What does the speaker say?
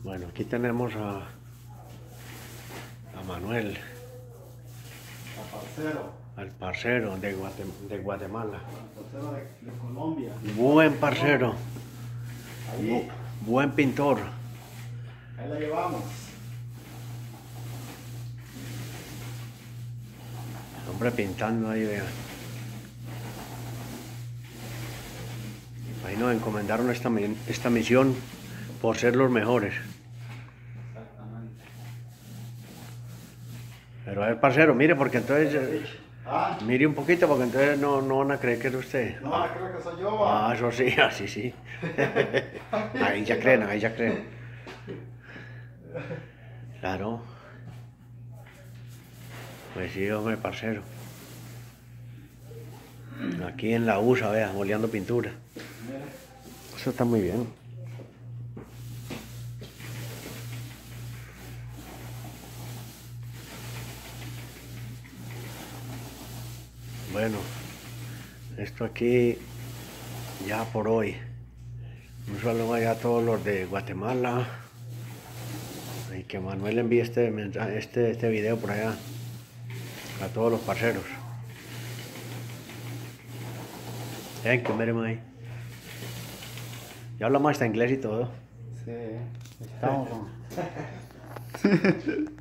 Bueno, aquí tenemos a Manuel, al parcero de Guatemala. Parcero de Colombia. Buen parcero, Ahí, buen pintor. ahí la llevamos. Hombre pintando ahí, vean. Ahí nos encomendaron esta misión por ser los mejores. Exactamente. Pero a ver, parcero, mire, porque entonces... Ah, mire un poquito, porque entonces no van a creer que es usted. no, creo que soy yo. ¿Va? Ah, eso sí, así sí. Ahí ya creen, ahí ya creen. Claro. Pues sí, hombre, parcero. Aquí en la USA, vea, boleando pintura. Mira. Eso está muy bien. Bueno, esto aquí ya por hoy. Un saludo allá a todos los de Guatemala. Y que Manuel envíe este mensaje, este video por allá. A todos los parceros. Thank you very much. Ya hablamos hasta inglés y todo. Sí, estamos.